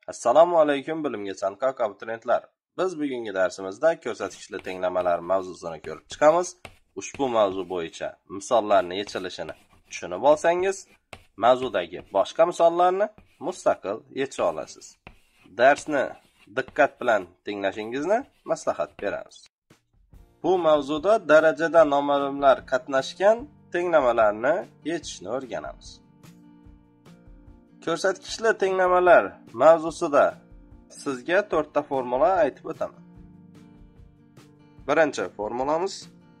Assalomu alaykum bilimga chanqoq abituriyentlar. Biz bugungi darsimizda ko'rsatkichli tenglamalar mavzusini ko'rib chiqamiz. Ushbu mavzu bo'yicha misollarning yechilishini tushunib olsangiz, mavzudagi boshqa misollarni mustaqil yecha olasiz. Darsni diqqat bilan tinglashingizni maslahat beramiz. Bu mavzuda darajada noma'lumlar qatnashgan tenglamalarni yechishni o'rganamiz. Ko'rsatkichli tenglamalar mavzusida sizga 4 ta formula aytib o'taman. Birinchi formulamiz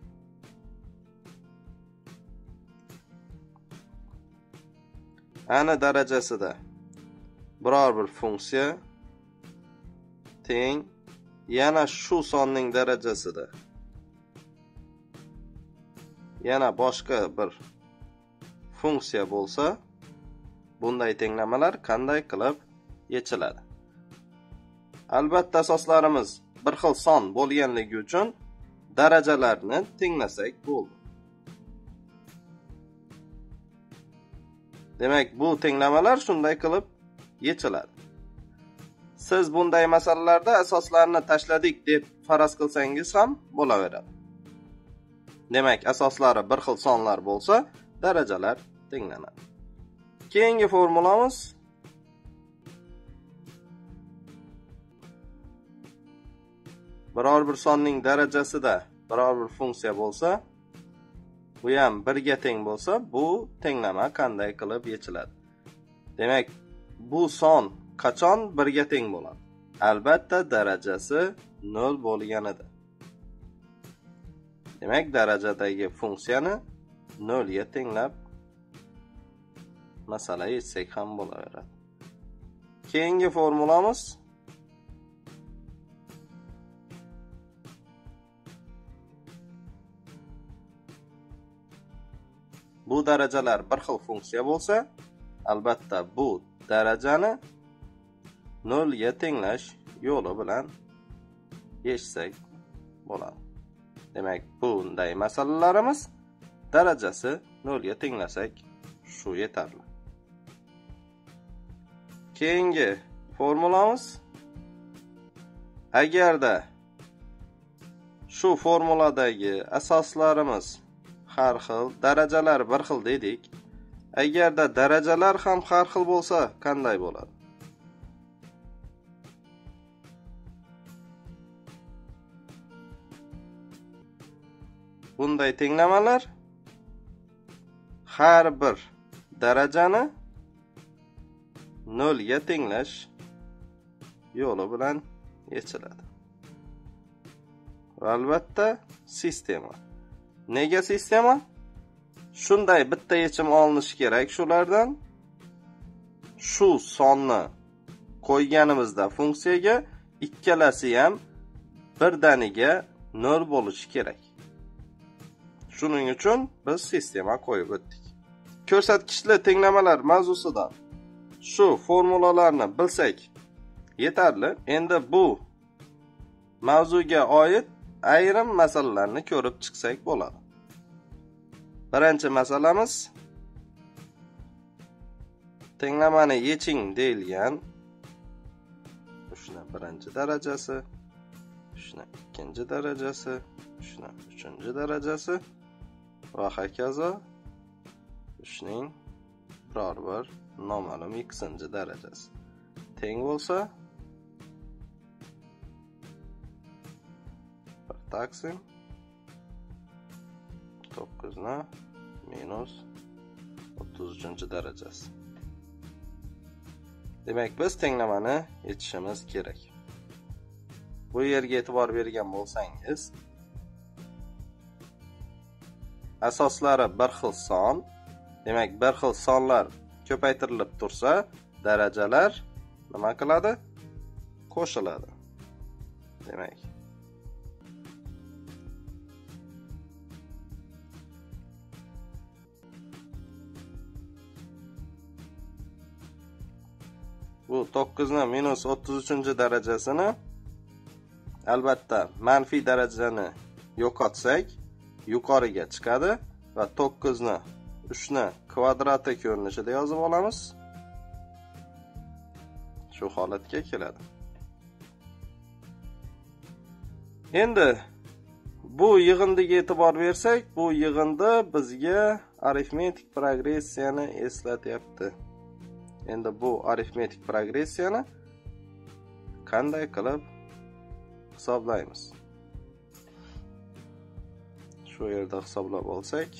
ani darajasida biror bir funksiya teng yana shu sonning darajasida yana boshqa bir funksiya bo'lsa, bunday tenglamalar qanday qilib yechiladi? Albatta asoslarimiz bir xil son bo'lganligi uchun darajalarni tenglasak bo'ldi. Demak, bu tenglamalar shunday qilib yechiladi. Siz bunday masalalarda asoslarni tashladik deb faraz qilsangiz ham bo'laveradi. Demak, asoslari bir xil sonlar bo'lsa, darajalar tenglanadi. Keyingi formulamiz biror bir sonning darajasida biror bir funksiya bo'lsa, bu ham 1 ga teng bo'lsa, bu tenglama qanday qilib yechiladi? Demak, bu son qachon 1 ga teng bo'ladi? Albatta darajasi 0 bo'lganida. Demak, darajadagi funksiyani 0 ga tenglab masala yechsak ham bo'laveradi. Keyingi formulamiz bu darajalar bir xil funksiya bo'lsa, albatta bu darajani 0 ga tenglash yo'li bilan yechsak bo'ladi. Demak, bunday masalalarimiz darajasi 0 ga tenglasak shu yetarli. Keyingi formulamiz agarda shu formuladagi asoslarimiz har xil, darajalar bir xil dedik. Agarda darajalar ham har xil bo'lsa, qanday bo'ladi? Bunday tenglamalar har bir darajani 0 ga tenglash yo'li bilan yechiladi. Va albatta sistema. Nega sistema? Shunday bitta yechim olinishi kerak shulardan. Shu sonni qo'yganimizda funksiyaga ikkalasi ham birdaniga 0 bo'lishi kerak. Shuning uchun biz sistema qo'yib o'tdik. Ko'rsatkichli tenglamalar mavzusidan shu formulalarni bilsak yetarli. Endi bu mavzuga oid ayrim masalalarni ko'rib chiqsak bo'ladi. Birinchi masalamiz tenglamani yeching deyilgan. Shuna birinchi darajasi, shuna ikkinchi darajasi, shuna uchinchi darajasi va hokazo shuning biror bir noma'lum ikkinchi darajasi teng bo'lsa, bir taqsim 9 ni minus 33-darajasi. Demak, biz tenglamani yechishimiz kerak. Bu yerga e'tibor bergan bo'lsangiz, asoslari bir xil son, demak, bir xil sonlar ko'paytirilib tursa, darajalar nima qiladi? Qo'shiladi. Demak, bu 9 ni minus 33-darajasini albatta manfiy darajani yo'qotsak yuqoriga chiqadi va 9 ni 3 ni kvadrati ko'rinishida yozib olamiz. shu holatga keladi. Endi bu yig'indiga e'tibor bersak, bu yig'indi bizga arifmetik progressiyani eslatyapti. Endi bu arifmetik progressiyani qanday qilib hisoblaymiz? Shu yerda hisoblab olsak,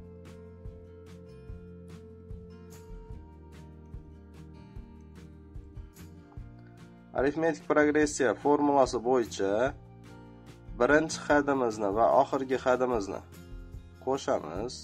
arifmetik progressiya formulasi bo'yicha birinchi hadimizni va oxirgi hadimizni qo'shamiz.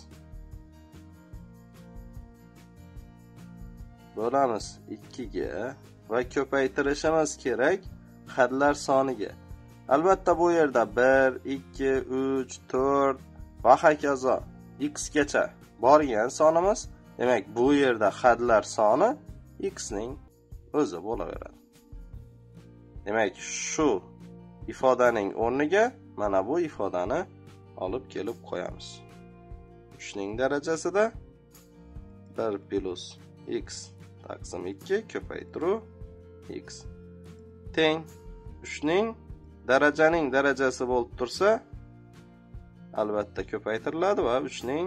Bo'lamiz 2 ga va ko'paytirishimiz kerak hadlar soniga. Albatta bu yerda 1, 2, 3, 4 va hokazo x gacha borgan sonimiz. Demak, bu yerda hadlar soni x ning o'zi bo'laveradi. Demak, shu ifodaning o'rniga mana bu ifodani olib kelib qo'yamiz. 3 ning darajasida 1 plus x taqsim 2 ko'paytiruv x teng 3 ning darajaning darajasi bo'lib tursa, albatta ko'paytiriladi va 3 ning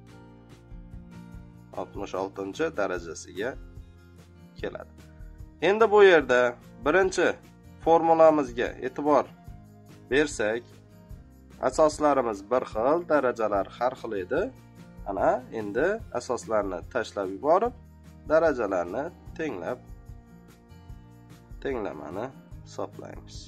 66-darajasiga keladi. Endi bu yerda birinchi formulamizga e'tibor bersak, asoslarimiz bir xil, darajalar har xil edi. Ana endi asoslarni tashlab yuborib, darajalarni tenglab tenglamani hisoblaymiz.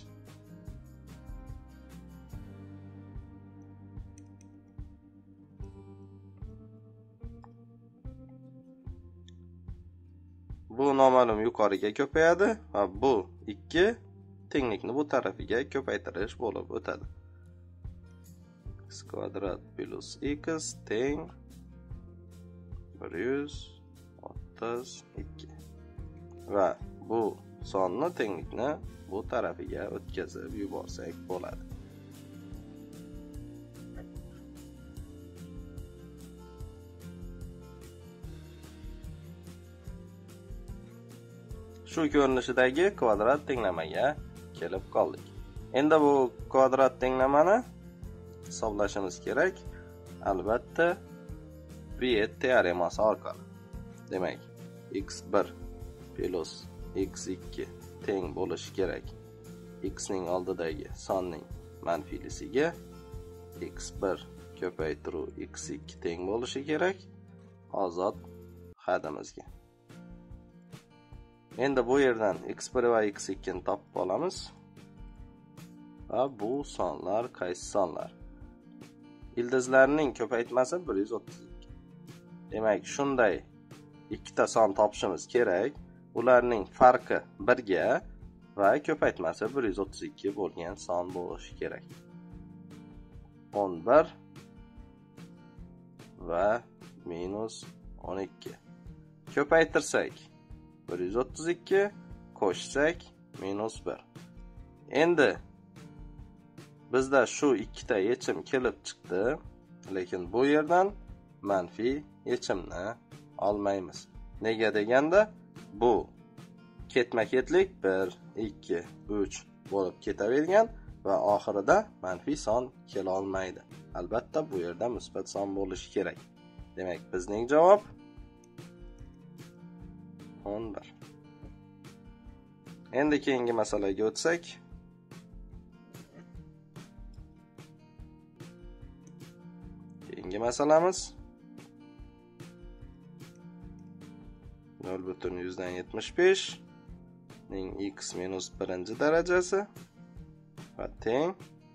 Bu noma'lum yuqoriga ko'payadi va bu 2 tenglikni bu tarafiga ko'paytirish bo'lib o'tadi. X kvadrat plus x teng 132 va bu sonni tenglikni bu tarafiga o'tkazib yuborsak bo'ladi. Shu ko'rinishidagi kvadrat tenglamaga kelib qoldik. Endi bu kvadrat tenglamani hisoblashimiz kerak. Albatta Viet teoremasi orqali. Demak, x1 plus x2 teng bo'lishi kerak x ning oldidagi sonning manfiylisiga, x1 ko'paytiruv x2 teng bo'lishi kerak ozod hadimizga. Endi bu yerdan x1 va x2 ni topib olamiz. Va bu sonlar qaysi sonlar? Ildizlarning ko'paytmasi 132. Demak, shunday ikkita son topishimiz kerak. Ularning farqi 1 ga va ko'paytmasi 132 bo'lgan son bo'lishi kerak. 11 va minus 12. Ko'paytirsak 132, qo'shsak minus 1. Endi bizda shu ikkita yechim kelib chiqdi, lekin bu yerdan manfiy yechimni olmaymiz. Nega deganda, bu ketma-ketlik 1, 2, 3 bo'lib ketavergan va oxirida manfiy son kela olmaydi. Albatta bu yerda musbat son bo'lishi kerak. Demak, bizning javob 11. Endi keyingi masalaga o'tsak, keyingi masalamiz 0,175 ning x minus 1 darajasi va teng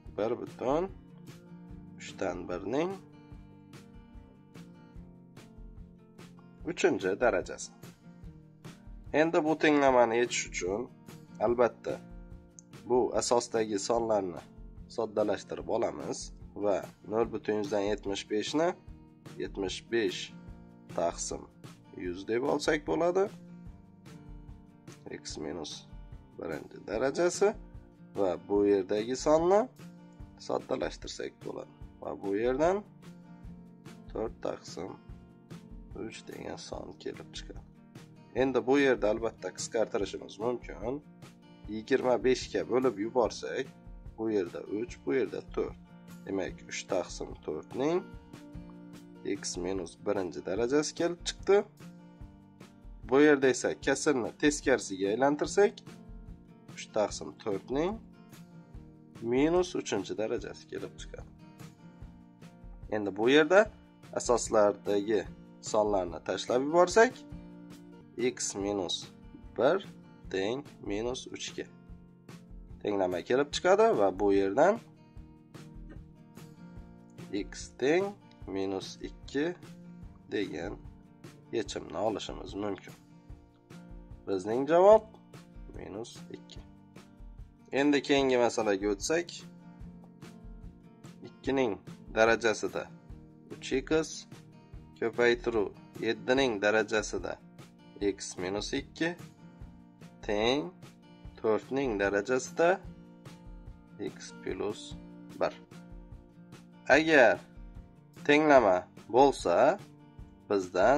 1,3 ning 3 darajasi. Endi bu tenglamani yechish uchun albatta bu asosdagi sonlarni soddalashtirib olamiz va 0,175 ni 75 taqsim 100 deb olsak bo'ladi. X minus 1 darajasi va bu yerdagi sonni soddalashtirsak bo'ladi. Va bu yerdan 4 taqsim 3 degan son kelib chiqadi. Endi bu yerda albatta qisqartirishimiz mumkin. 25 ga bo'lib yuborsak, bu yerda 3, bu yerda 4. Demak, 3 taqsim 4 ning x minus 1 darajasi kelib chiqdi. Bu yerda esa kasrni teskarisiga aylantirsak, 3 taqsim 4 ning minus 3 darajasi kelib chiqadi. Endi bu yerda asoslardagi sonlarni tashlab yuborsak, x minus 1 teng minus 3 ga tenglama kelib chiqadi va bu yerdan x teng minus 2 degan yechimni olishimiz mumkin. Bizning javob minus 2. Endi keyingi masalaga o'tsak, 2 ning darajasida 3x ko'paytiruv 7 ning darajasida x minus 2 teng 4 ning darajasida x plus 1. Agar tenglama bo'lsa, bizdan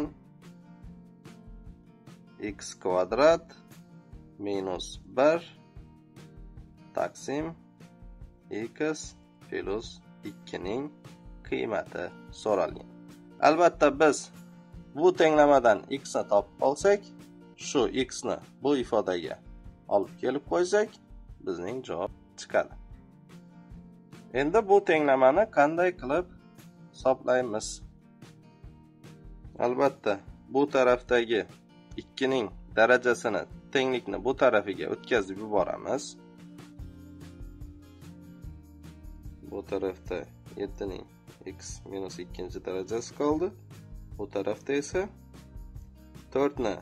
x kvadrat minus 1 taqsim x plus 2 ning qiymati so'ralgan. Albatta biz bu tenglamadan x ni topib olsak, shu x ni bu ifodaga olib kelib qo'ysak, bizning javob chiqadi. Endi bu tenglamani qanday qilib hisoblaymiz? Albatta, bu tarafdagi 2 ning darajasini tenglikni bu tarafiga o'tkazib yuboramiz. Bu tarafda 7 ning x minus 2 darajasi qoldi. Bu tarafda esa 4 ni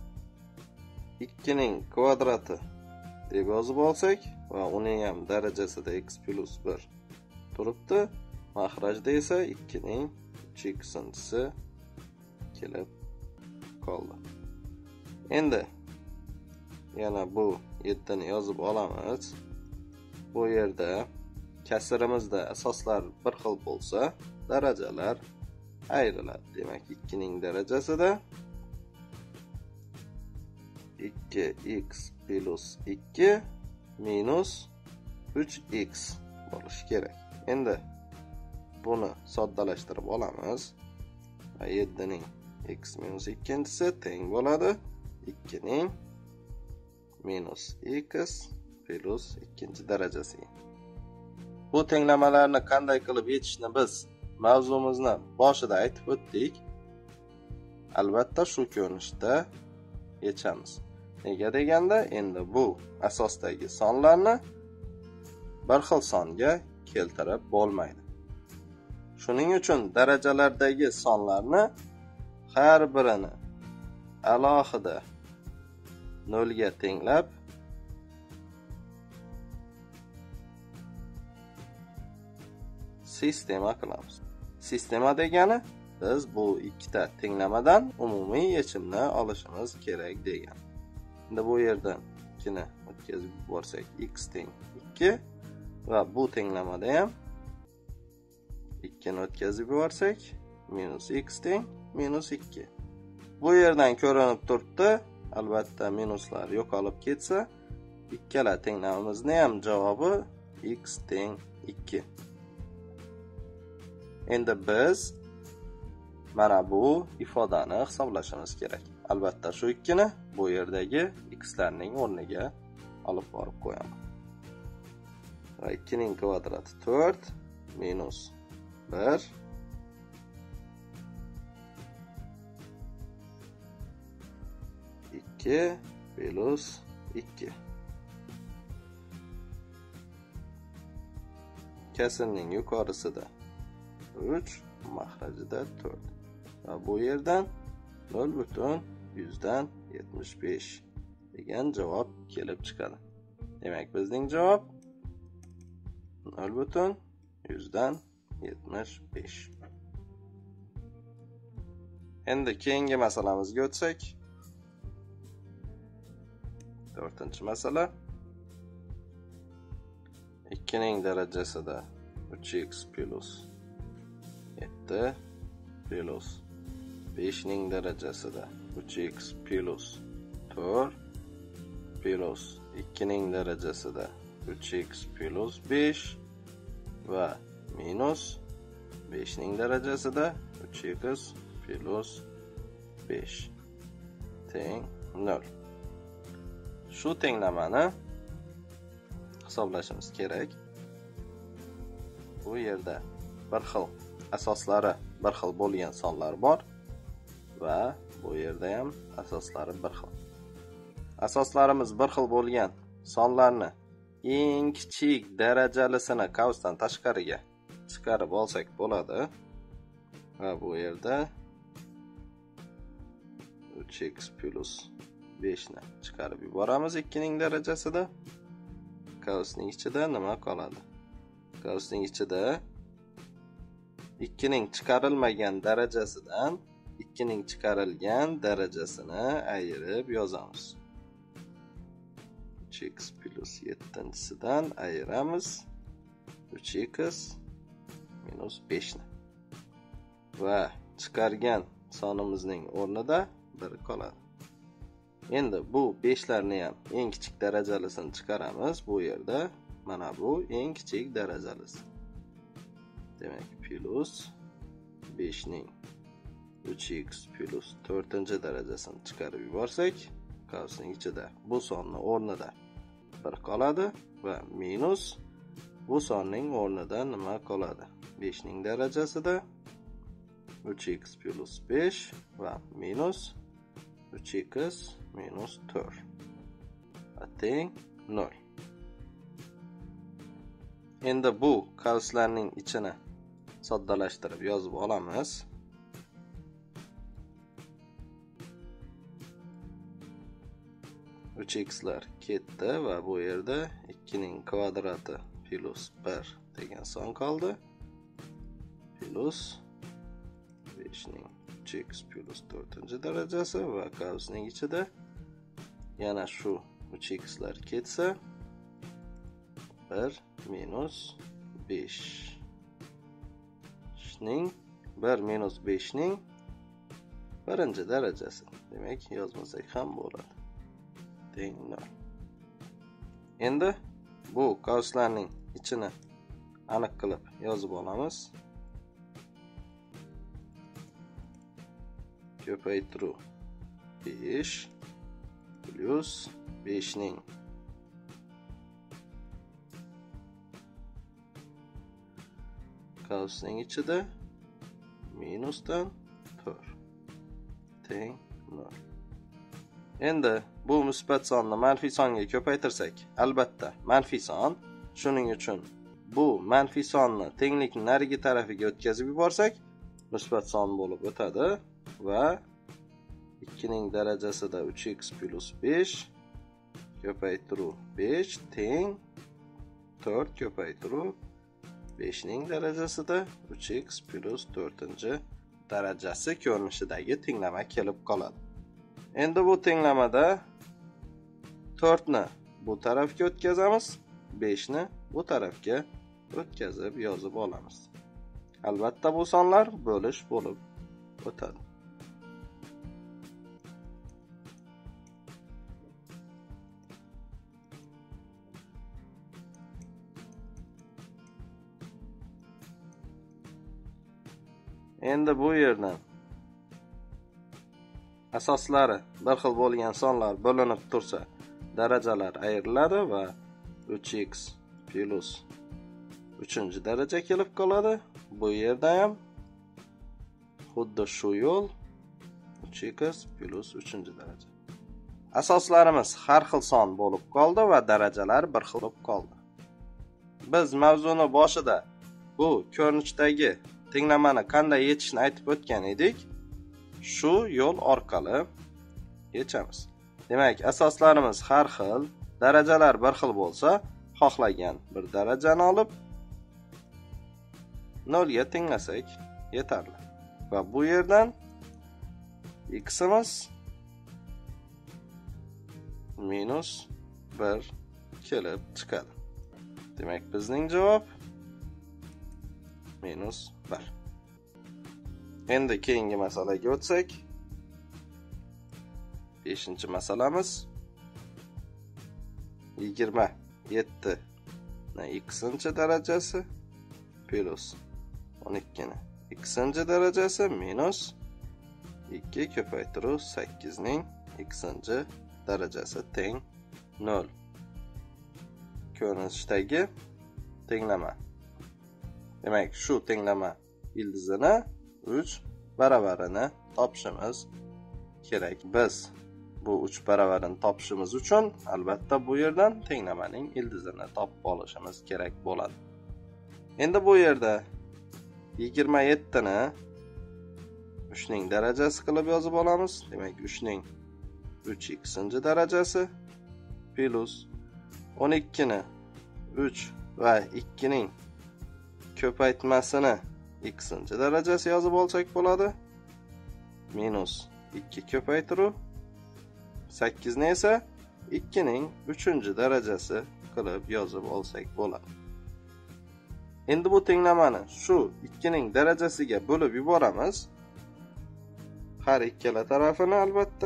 2 ning kvadrati deb yozib olsak va uning ham darajasida x plus 1 turibdi. Mahrajda esa 2 ning 3x'si kelib qoldi. Endi yana bu 7 ni yozib olamiz. Bu yerda kasrimizda asoslar bir xil bo'lsa, darajalar ayriladi. Demak, 2 ning darajasida 2x plus 2 minus 3x bo'lishi kerak. Endi buni soddalashtirib olamiz. 7 ning x minus 2-si teng bo'ladi 2 ning minus x plus 2 darajasiga. Bu tenglamalarni qanday qilib yechishni biz mavzumizni boshida aytib o'tdik. Albatta shu ko'rinishda yechamiz. Nega deganda, endi bu asosdagi sonlarni bir xil songa keltirib bo'lmaydi. Shuning uchun darajalardagi sonlarni har birini alohida 0 ga tenglab sistema qilamiz. Sistema degani biz bu ikkita tenglamadan umumiy yechimni olishimiz kerak degan. Endi bu yerdan 2 ni o'tkazib yuborsak x teng 2 va bu tenglamada ham 2 ni o'tkazib yuborsak minus x teng minus 2. Bu yerdan ko'rinib turibdi. Albatta minuslar yo'qolib ketsa, ikkala tenglamamizning ham javobi x teng 2. Endi biz mana bu ifodani hisoblashimiz kerak. Albatta shu 2 ni bu yerdagi x larning o'rniga olib borib qo'yaman. Va 2 ning kvadrati 4 minus 1 2 plus 2. Kasrning yuqorisida 3, mahrajida 4. Va bu yerdan 0,175 degan javob kelib chiqadi. Demak, bizning javob 0,175. Endi keyingi masalamizga o'tsak, 4-masala. 2 ning darajasida 3x plus 7 plus 5 ning darajasida 3x plus 4 plus 2'ning darajasida 3x plus 5 va minus 5'ning darajasida 3x plus 5 teng 0. Shu tenglamani hisoblashimiz kerak. Bu yerda bir xil asoslari bir xil bo'lgan sonlar bor va bu yerda ham asoslari bir xil. Asoslarimiz bir xil bo'lgan sonlarni eng kichik darajalisini qavsdan tashqariga chiqarib olsak bo'ladi. Va bu yerda 3x plus 5 ni chiqarib yuboramiz 2'ning darajasida. Qavsning ichida nima qoladi? Qavsning ichida 2'ning chiqarilmagan darajasidan 2'ning chiqarilgan darajasini ayirib yozamiz. 3x plus 7-sidan ayiramiz 3x minus 5 ni. Va chiqargan sonimizning o'rnida 1 qoladi. Endi bu 5larni ham eng kichik darajalisini chiqaramiz. Bu yerda mana bu eng kichik darajalisi. Demak, plus 5 ning 3x plus 4-darajasini chiqarib yuborsak, qavsning ichida bu sonning o'rnida 1 qoladi va minus bu sonning o'rnida nima qoladi? 5 ning darajasida 3x plus 5 va minus 3x minus 4 teng 0. Endi bu qavslarning ichini soddalashtirib yozib olamiz. Uch x'lar ketdi va bu yerda 2'ning kvadrati plus 1 degan son qoldi. Plus 5'ning 3x plus 4-darajasi va qavsning ichida yana shu 3x'lar ketsa 1 minus 5 ning 1 minus 5 ning 1-darajasi. Demak, yozmasak ham bo'ladi. Teng 0. Endi bu qavslarning ichini aniq qilib yozib olamiz. Ko'paytiruv 5 plus 5 ning qavsning ichida minusdan 4 teng 0. Endi bu musbat sonni manfiy songa ko'paytirsak, albatta manfiy son. Shuning uchun bu manfiy sonni tenglikning narigi tarafiga o'tkazib yuborsak, musbat son bo'lib o'tadi va 2'ning darajasida 3x plus 5 ko'paytiruv 5 teng 4 ko'paytiruv 5 ning darajasida 3x plus 4-darajasi ko'rinishidagi tenglama kelib qoladi. Endi bu tenglamada 4 ni bu tarafga o'tkazamiz, 5 ni bu tarafga o'tkazib yozib olamiz. Albatta bu sonlar bo'lish bo'lib o'tadi. Endi bu yerdan asoslari bir xil bo'lgan sonlar bo'linib tursa, darajalar ayriladi va 3x plus 3-daraja kelib qoladi. Bu yerda ham xuddi shu yo'l 3x plus 3-daraja. Asoslarimiz har xil son bo'lib qoldi va darajalar bir xil bo'lib qoldi. Biz mavzuni boshida bu ko'rinishdagi tenglamani qanday yechishni aytib o'tgan edik. Shu yo'l orqali yechamiz. Demak, asoslarimiz har xil, darajalar bir xil bo'lsa, xohlagan bir darajani olib 0 ga tenglasak yetarli. Va bu yerdan x'imiz minus 1 kelib chiqadi. Demak, bizning javob minus 1. Endi keyingi masalaga o'tsak, 5-chi masalamiz 27 x-chi darajasi plus 12 ni x-chi darajasi minus 2 ko'paytiruv 8 ning x-chi darajasi teng 0. Ko'rinishdagi tenglama. Demak, shu tenglama ildizini 3 baravarini topishimiz kerak. Biz bu 3 baravarini topishimiz uchun albatta bu yerdan tenglamaning ildizini topib olishimiz kerak bo'ladi. Endi bu yerda 27 ni 3 ning darajasi qilib yozib olamiz. Demak, 3 ning 3x-chi darajasi plus 12 ni 3 va 2 ning ko'paytmasini x-chi darajasi yozib olsak bo'ladi. Minus 2 ko'paytiruv 8 ni esa 2 ning 3-chi darajasi qilib yozib olsak bo'ladi. Endi bu tenglamani shu 2 ning darajasiga bo'lib yuboramiz. Har ikkala tarafini albatta.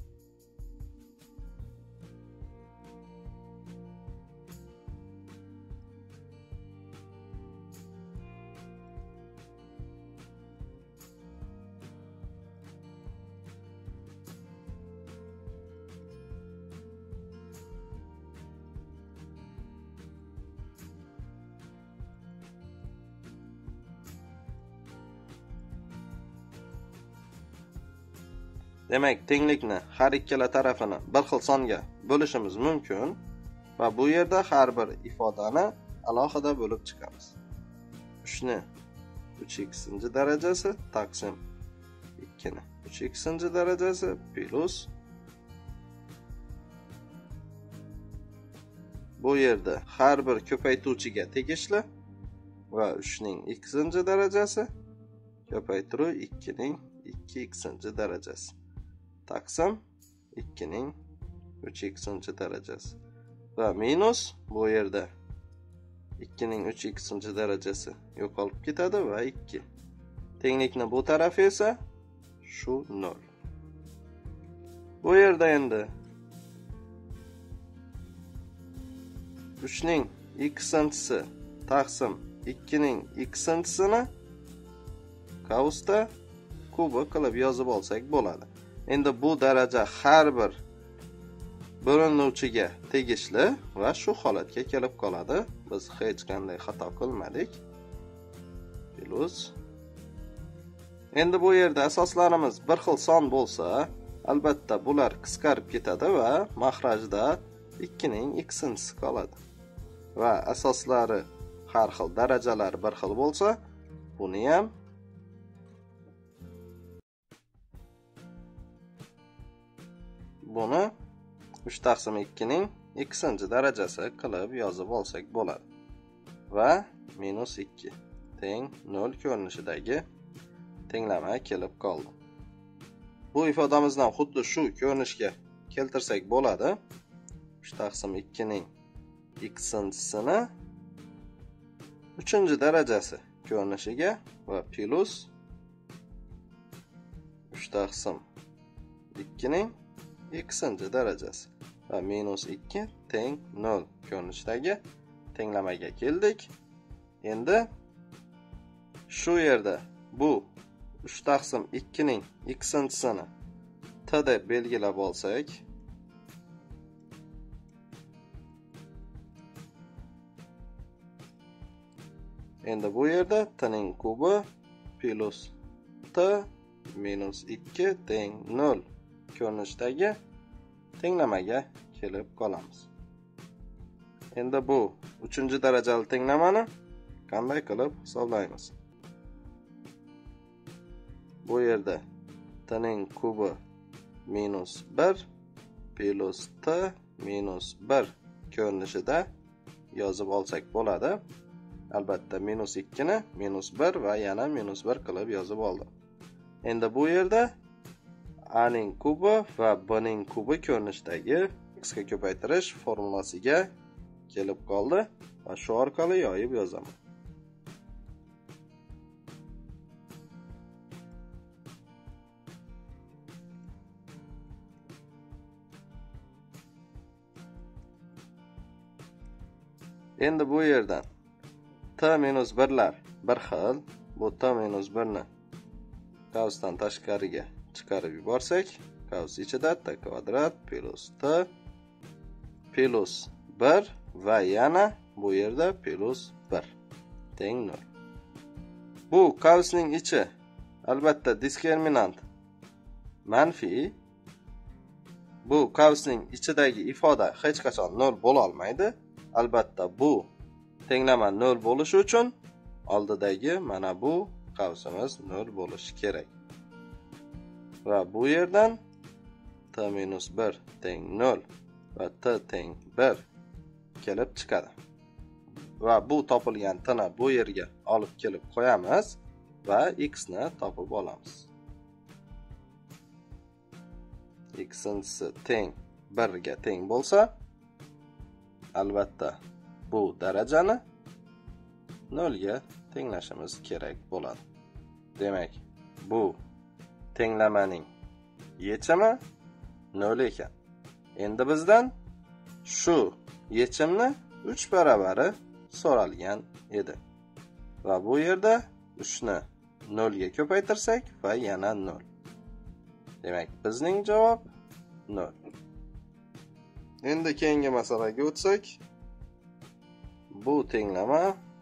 Demak, tenglikni har ikkala tarafini bir xil songa bo'lishimiz mumkin va bu yerda har bir ifodani alohida bo'lib chiqamiz. 3 ni 3x-chi darajasi taqsim 2 ni 3x-chi darajasi plus bu yerda har bir ko'paytuvchiga tegishli va 3 ning x-chi darajasi ko'paytiruv 2 ning 2x-chi darajasi taqsim 2 ning 3x-chi darajasi va minus bu yerda 2 ning 3x-chi darajasi yo'qolib ketadi va 2. Tenglikni bu tarafi esa shu 0. Bu yerda endi 3 ning x-chisi taqsim 2 ning x-chisini Gaussda kubi qilib yozib olsak bo'ladi. Endi bu daraja har bir bo'linuvchiga tegishli va shu holatga kelib qoladi. Biz hech qanday xato qilmadik. Plus. Endi bu yerda asoslarimiz bir xil son bo'lsa, albatta bular qisqarib ketadi va mahrajda 2 ning x-chisi qoladi. Va asoslari har xil, darajalari bir xil bo'lsa, buni ham buni 3 taqsim 2 ning x-chi darajasi qilib yozib olsak bo'ladi. Va minus 2 teng 0 ko'rinishidagi tenglama kelib qoldi. Bu ifodamizdan xuddi shu ko'rinishga keltirsak bo'ladi. 3 taqsim 2 ning x-chisini 3-chi darajasi ko'rinishiga va plus 3 taqsim 2 ning x-chi darajasi va minus 2 teng 0 ko'rinishidagi tenglamaga keldik. Endi shu yerda bu 3 taqsim 2 ning x-chisini t deb belgilab olsak, endi bu yerda t ning kubi plus t minus 2 teng 0 ko'rinishdagi tenglamaga kelib qolamiz. Endi bu 3-chi darajali tenglamani qanday qilib hisoblaymiz? Bu yerda t ning kubi minus 1 plus t minus 1 ko'rinishida yozib olsak bo'ladi. Albatta minus 2 ni minus 1 va yana minus 1 qilib yozib oldim. Endi bu yerda a ning kubi va b ning kubi ko'rinishidagi x ga ko'paytirish formulasiga kelib qoldi va shu orqali yoyib yozaman. Endi bu yerdan t minus 1lar bir xil. Bu t minus 1ni qavsdan tashqariga chiqarib yuborsak, qavs ichida t kvadrat plus t plus 1 va yana bu yerda plus 1 teng 0. Bu qavsning ichi albatta diskriminant manfiy. Bu qavsning ichidagi ifoda hech qachon 0 bo'la olmaydi. Albatta bu tenglama 0 bo'lishi uchun oldidagi mana bu qavsimiz 0 bo'lishi kerak. Va bu yerdan t minus 1 teng 0 va t teng 1 kelib chiqadi. Va bu topilgan t ni bu yerga olib kelib qo'yamiz va x ni topib olamiz. X'inchisi teng 1 ga teng bo'lsa, albatta bu darajani 0 ga tenglashimiz kerak bo'ladi. Demak, bu tenglamaning yechimi 0 ekan. Endi bizdan shu yechimni 3 baravari so'ralgan edi. Va bu yerda 3 ni 0 ga ko'paytirsak va yana 0. Demak, bizning javob 0. Endi keyingi masalaga o'tsak, bu tenglama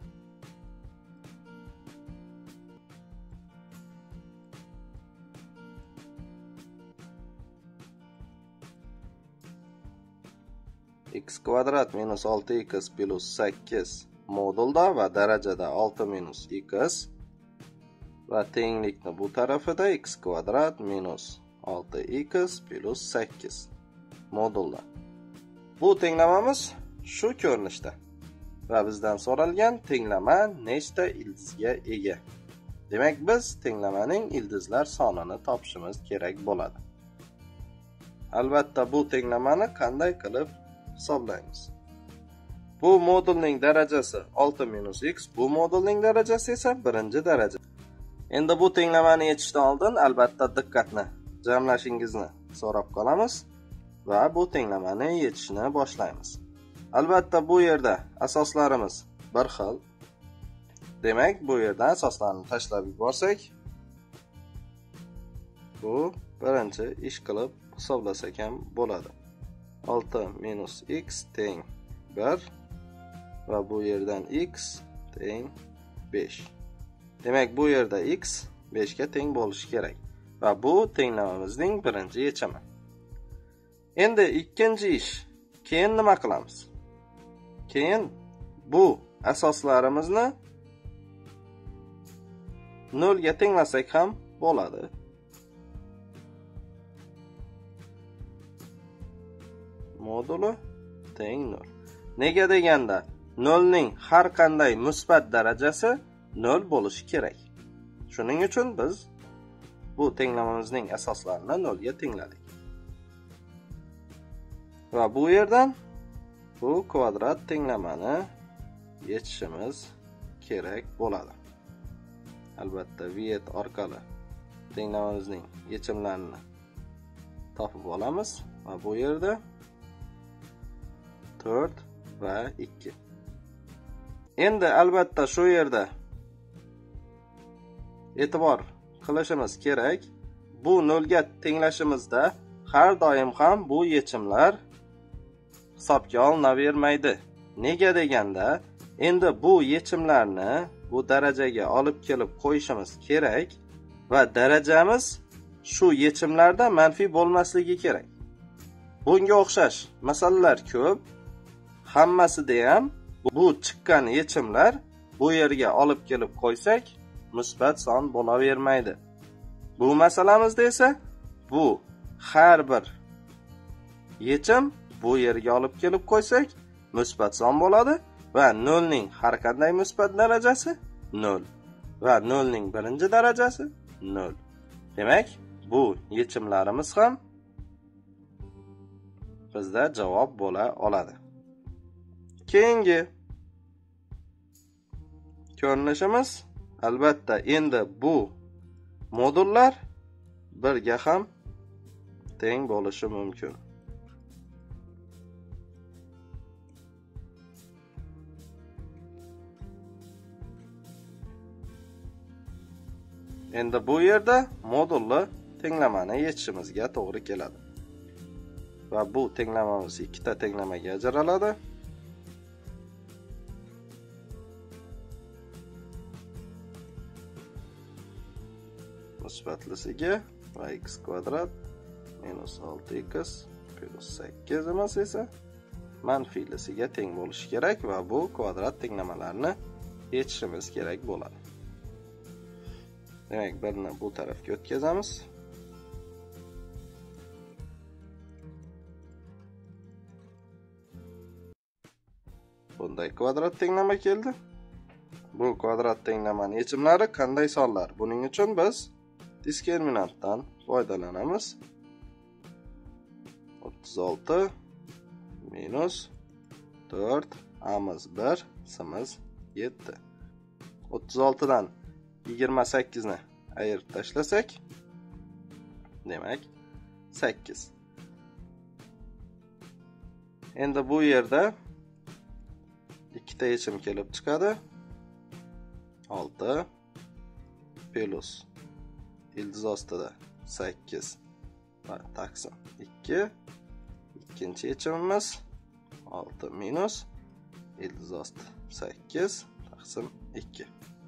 x kvadrat minus 6x plus 8 modulda va darajada 6 minus x va tenglikni bu tarafida x kvadrat minus 6x plus 8 modulda. Bu tenglamamiz shu ko'rinishda va bizdan so'ralgan tenglama nechta ildizga ega? Demak, biz tenglamaning ildizlar sonini topishimiz kerak bo'ladi. Albatta bu tenglamani qanday qilib hisoblaymiz? Bu modulning darajasi 6 minus x, bu modulning darajasi esa 1-daraja. Endi bu tenglamani yechishdan oldin albatta diqqatni jamlashingizni so'rab qolamiz va bu tenglamani yechishni boshlaymiz. Albatta bu yerda asoslarimiz bir xil. Demak, bu yerdan asoslarni tashlab yuborsak, bu birinchi ish qilib hisoblasak ham bo'ladi. 6 minus x teng 1 va bu yerdan x teng 5. Demak, bu yerda x 5 ga teng bo'lishi kerak va bu tenglamamizning birinchi yechimi. Endi ikkinchi ish. Keyin nima qilamiz? Keyin bu asoslarimizni 0 ga tenglasak ham bo'ladi. Moduli teng 0. Nega deganda 0 ning har qanday musbat darajasi 0 bo'lishi kerak. Shuning uchun biz bu tenglamamizning asoslarini 0 ga tengladik. Va bu yerdan bu kvadrat tenglamani yechishimiz kerak bo'ladi. Albatta viet orqali tenglamamizning yechimlarini topib olamiz va bu yerda 4 va 2. Endi albatta shu yerda e'tibor qilishimiz kerak. Bu 0 ga tenglashimizda har doim ham bu yechimlar hisobga olinavermaydi. Nega deganda, endi bu yechimlarni bu darajaga olib kelib qo'yishimiz kerak va darajamiz shu yechimlarda manfiy bo'lmasligi kerak. Bunga o'xshash masalalar ko'p. Hammasida ham bu chiqqan yechimlar bu yerga olib kelib qo'ysak, musbat son bo'lavermaydi. Bu masalamizda esa bu har bir yechim bu yerga olib kelib qo'ysak, musbat son bo'ladi va 0 ning har qanday musbat darajasi 0 va 0 ning birinchi darajasi 0. Demak, bu yechimlarimiz ham bizda javob bo'la oladi. Keyingi ko'rinishimiz albatta endi bu modullar 1 ga ham teng bo'lishi mumkin. Endi bu yerda modulli tenglamani yechishimizga to'g'ri keladi. Va bu tenglamamiz ikkita tenglamaga ajraladi. Musbatlisiga va x kvadrat minus 6x plus 8 emas esa manfiylisiga teng bo'lishi kerak va bu kvadrat tenglamalarni yechishimiz kerak bo'ladi. Demak, birini bu tarafga o'tkazamiz. Bunday kvadrat tenglama keldi. Bu kvadrat tenglamani yechimlari qanday sonlar? Buning uchun biz diskriminantdan foydalanamiz. 36 minus 4 amiz 1 simiz 7. 36 dan 28 ni ayirib tashlasak, demak 8. Endi bu yerda ikkita yechim kelib chiqadi. 6 plus ildiz ostida 8 va taqsim 2. İkinci yechimimiz 6 minus ildiz osti 8 taqsim 2.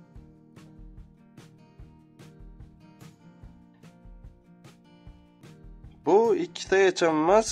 Bu ikkita yechimimiz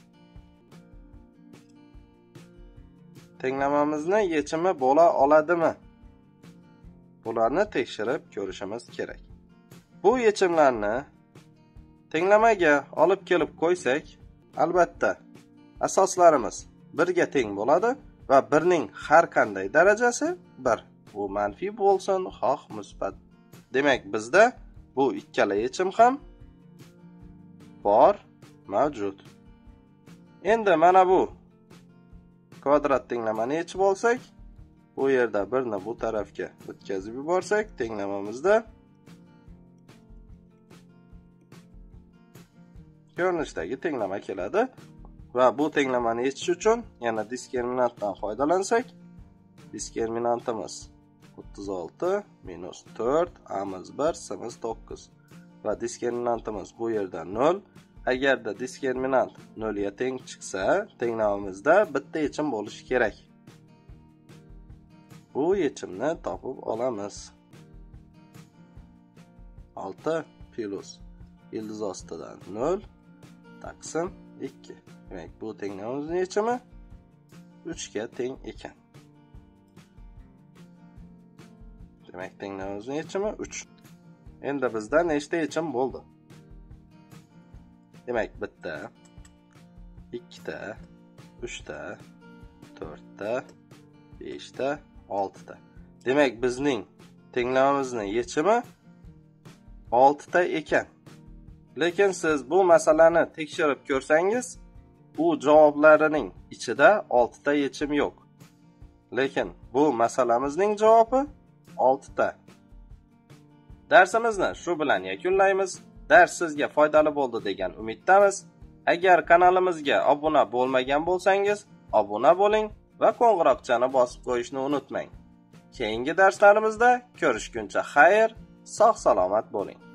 tenglamamizni yechimi bo'la oladimi? Bularni tekshirib ko'rishimiz kerak. Bu yechimlarni tenglamaga olib kelib qo'ysak, albatta asoslarimiz 1 ga teng bo'ladi va 1 ning har qanday darajasi 1. Bu manfiy bo'lsin, xoh musbat. Demak, bizda bu ikkala yechim ham bor, mavjud. Endi mana bu kvadrat tenglamani yechib olsak, bu yerda 1 ni bu tarafga o'tkazib yuborsak, tenglamamizda ko'rinishdagi tenglama keladi va bu tenglamani yechish uchun yana diskriminantdan foydalansak, diskriminantimiz 36 minus 4 amiz 1 simiz 9 va diskriminantimiz bu yerda 0. Agarda diskriminant 0 ga teng chiqsa, tenglamamizda bitta yechim bo'lishi kerak. Bu yechimni topib olamiz. 6 plus ildiz ostidan 0 taqsim 2. Demak, bu tenglamamizning yechimi 3 ga teng ekan. Demak, tenglamamizning yechimi 3. Endi bizda nechta yechim bo'ldi? Demak, bitta, ikkita, 3ta, 4ta, 5ta, 6ta. Demak, bizning tenglamamizning yechimi 6ta ekan. Lekin siz bu masalani tekshirib ko'rsangiz, bu javoblarining ichida 6ta yechim yo'q. Lekin bu masalamizning javobi 6ta. Darsimizni shu bilan yakunlaymiz. Dars sizga foydali bo'ldi degan umiddamiz. Agar kanalimizga obuna bo'lmagan bo'lsangiz, obuna bo'ling va qo'ng'iroqchani bosib qo'yishni unutmang. Keyingi darslarimizda ko'rishguncha xayr, sog' salomat bo'ling.